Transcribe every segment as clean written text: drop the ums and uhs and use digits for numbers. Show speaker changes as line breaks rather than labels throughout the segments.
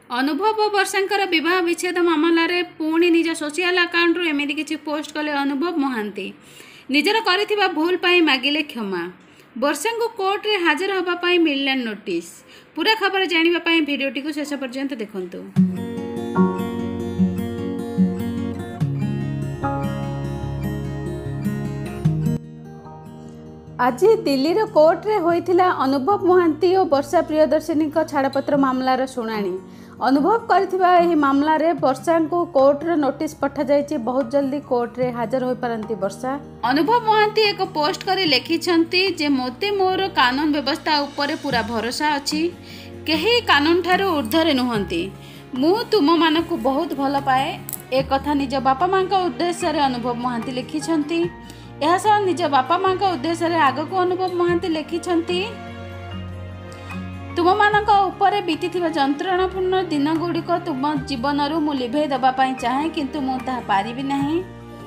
अनुभव और वर्षांकर विवाह विच्छेद मामलें पुणी निज सोशल अकाउंट एमती किसी पोस्ट कले अनुभव महांती निजर कर भूल पाई मागिले क्षमा। वर्षा को कोर्ट रे हाजर होगापाई मिलला नोटिस। पूरा खबर जानापी भिडियोटी को शेष पर्यंत देखंतु। आज दिल्ली कोर्ट रे होइथिला अनुभव महांती और वर्षा प्रियदर्शिनी छाड़पत्र मामलार शुणाणी। अनुभव करथिबा एही मामला रे वर्षा को कोर्ट रे नोटिस पठा जायछि। बहुत जल्दी कोर्ट रे हाजर होई पारंती वर्षा। अनुभव महांती एक पोस्ट करे लेखिछंती जे मोते मोर कानून व्यवस्था ऊपर पूरा भरोसा अछि। केही कानून ठारो ऊर्ध्वरे नुहंती। मु तुम मानकु बहुत भल पाए। ए कथा निज बापा मां का उद्देश्य रे अनुभव महांती लिखिछंती। यह सह निज बापा मां का उद्देश्य रे आगको अनुभव महांती लिखिछंती। तुम मानक ऊपर बीती जंत्रणापूर्ण दिन गुड़िक तुम जीवन मु लिभे दबापाई चाहे किंतु मु ताहा पारिबी नहीं।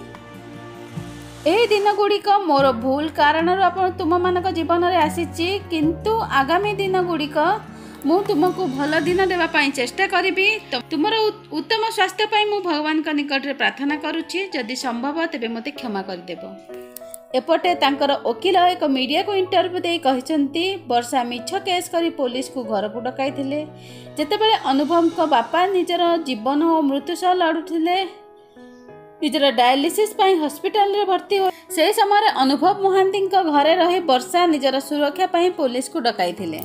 एही दिन गुड़िक मोर भूल कारण तुम मानक जीवन रे आसीची किंतु आगामी दिन गुड़िक मु तुमको भल दिन देवापाई चेष्टा करिबी। तुमर उत्तम स्वास्थ्य पाई मु भगवान का निकट रे प्रार्थना करुछि। जदि संभव तेबे मते क्षमा कर देबो। एपटे तांकर वकील एक मीडिया को इंटरव्यू दे कहते वर्षा मिछ केस करी पुलिस को घर को डकाई थिले। जेतेबेले अनुभव को बापा निजर जीवन और मृत्यु सह लड़ुथिले निजर डायलिसिस पाई हॉस्पिटल रे भर्ती हो से समय अनुभव महांती घरे रही वर्षा निजर सुरक्षा पाई पुलिस को डकाई थिले।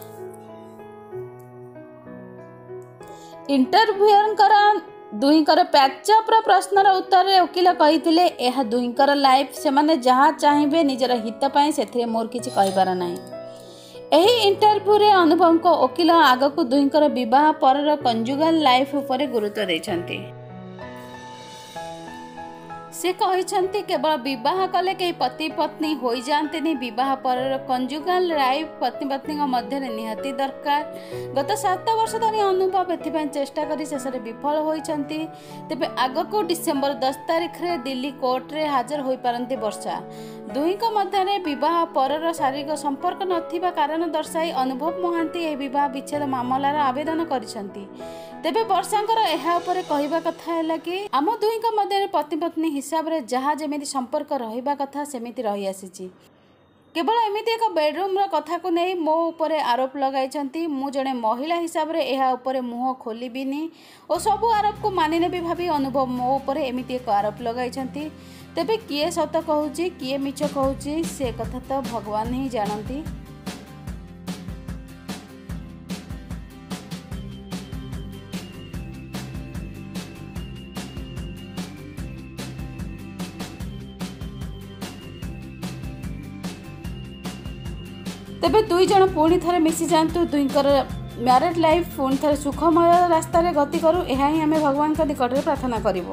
इंटरव्यूअर दुईकर पैचअप प्रश्नर उत्तर रे वकील कहिथिले एहा दुईकर लाइफ से माने जहाँ चाहिए निजर हित पाई सेथिरे मोर किछि कहिबार नाही। एही इंटरव्यू रे अनुभव को वकील आगकू दुईकर विवाह परर कंजुगल लाइफ उपरे गुरुत्व दैछंती। से कहिछंती केवल विवाह कले कई पति पत्नी हो जाते विवाह पर कंजुगल लाइफ पति पत्नी मध्य निहाती दरकार। गत 7 वर्ष धरी अनुभव एथि चेष्टा करी शेष विफल होइछंती। तेबे आगको डिसेंबर 10 तारिख रे दिल्ली कोर्ट रे हाजर होई पारंती वर्षा। दुईक मध्य विवाह परर शारीरिक संपर्क नथिबा कारण दर्शाई अनुभव महांती ए विवाह विच्छेद मामलार आवेदन करिसंती। तेबे वर्षांकर एहा उपरे कहिबा कथा हैला कि आम दुईक मध्य पति पत्नी हिसाब रे जहाँ जेमिति संपर्क रहिबा कथा सेमिति रही आसीची। केवल एमिति एक बेडरूम रो कथा को नहीं मो उपरे आरोप लगाइछंती। मु जणे महिला हिसाब रे एहा उपरे मुह खोलिबिनी और सबु आरोप को मानिने भी भाबी अनुभव मो उपरे एमिति एक आरोप लगाइछंती। तेबे किए सत कहूची किए मिछ कहूची से कथा तो भगवान ही जानती। तेबे दुई जन पुणी थे मिसी जातु। दुईकर मैरिड लाइफ पुणी थे सुखमय रास्ता रे गति करू। यह ही आम भगवान का निकट रे प्रार्थना करिवो।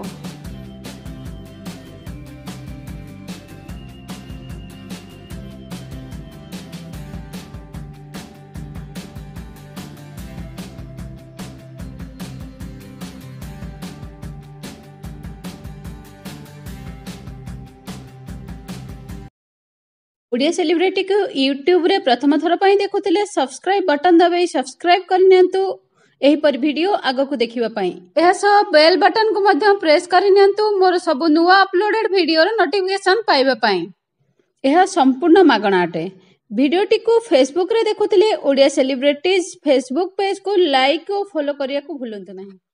ओडिया सेलिब्रिटी को यूट्यूब रे प्रथम थर पई देखुतिले सब्सक्राइब बटन दबाई सब्सक्राइब करनियंतु एही पर वीडियो आगो को देखिबा पई। एहा सब बेल बटन को मध्य प्रेस करनियंतु मोर सब नुवा अपलोडेड वीडियो रो नोटिफिकेशन पाइबा पई। एहा संपूर्ण मागणा अटे। वीडियोटी को फेसबुक रे देखुतिले ओडिया सेलिब्रिटीज फेसबुक पेज को लाइक और फॉलो करिया को भूलंतु नहीं।